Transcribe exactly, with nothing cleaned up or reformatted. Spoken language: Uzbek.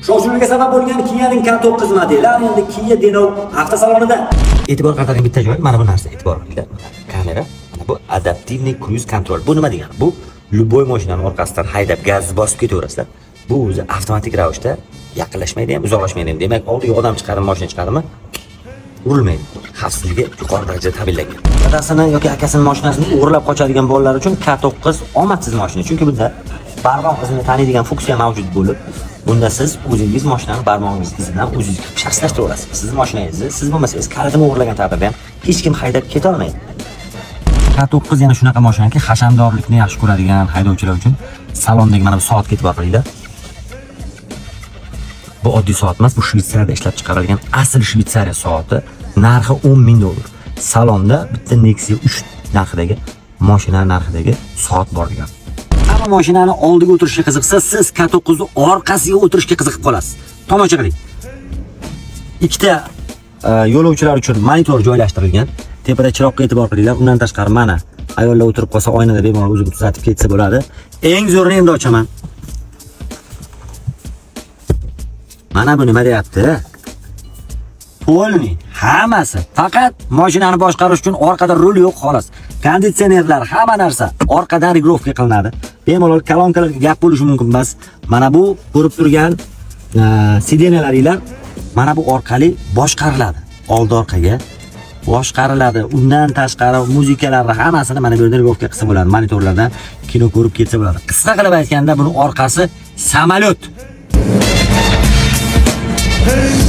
Shov-shuvga sabab bo'lgan Kia'ning K to'qqiz modeli endi Kia Deno avtosalonida. E'tibor qaratadigan bitta joy mana bu narsa, e'tibor qiling. Kamera, mana bu adaptivniy cruise control. Bu nima degani? Bu любой mashinani orqasidan haydab gaz bosib ketaverasizlar. Bu o'zi avtomatik ravishda yaqinlashmaydi ham, uzoqlashmaydi ham. Demak, oldiga odam chiqarib, mashina chiqaradimi? Urilmaydi. Xavfsizligi yuqori darajada ta'minlangan. Dadasini yoki akasining mashinasini o'g'irlab qochadigan bolalar uchun K to'qqiz omadsiz mashina. Chunki bunda barmoq izini taniydigan funksiya mavjud bo'lib, bunda siz o'zingiz mashinani barmog'ingiz izidan o'zingiz shaxslashtirib olasiz. Siz mashinangizni, siz bo'lmasangiz kalitini o'g'irlagan taqdirda ham hech kim haydab keta olmaydi. K to'qqiz yana shunaqa mashinaki, hashamdorlikni yaxshi ko'radigan haydovchilar uchun salondagi mana bu soat ketib boqinglar. Bu oddiy soat emas, bu Shvetsariyada ishlab chiqarilgan asl Shvetsariya soati. Narxi o'n ming dollar. Salonda bitta Nexia uch narxidagi mashina narxidagi soat bor degan. Hamma mashinani oldiga o'tirishga qiziqsa, siz K to'qqiz ni orqasiga o'tirishga qiziqib qolasiz. Tomosha qiling. Ikkita yo'lovchilar uchun monitor joylashtirilgan. Tepada chiroqqa e'tibor qilinglar. Undan tashqari mana ayollar o'tirib qolsa, oynada bemalol o'zi tuzatib ketsa bo'ladi. Eng zo'rini endi ochaman. Mana bu nima deyapti? Polni hammasi faqat mashinani boshqarish uchun orqada rul yo'q xolos. Konditsionerlar, hamma narsa orqadan regrovka qilinadi. Bemalol kolonkalarga gap bo'lishi mumkin emas. Mana bu ko'rib turgan sidenalaringlar mana bu orqali boshqariladi. Oldi orqaga boshqariladi. Undan tashqari muzikalarni hammasini mana bu yerda regrovka qilsa bo'ladi. Monitorlardan kino ko'rib ketsa bo'ladi. Qisqa qilib aytganda, buni orqasi samolyot. Hey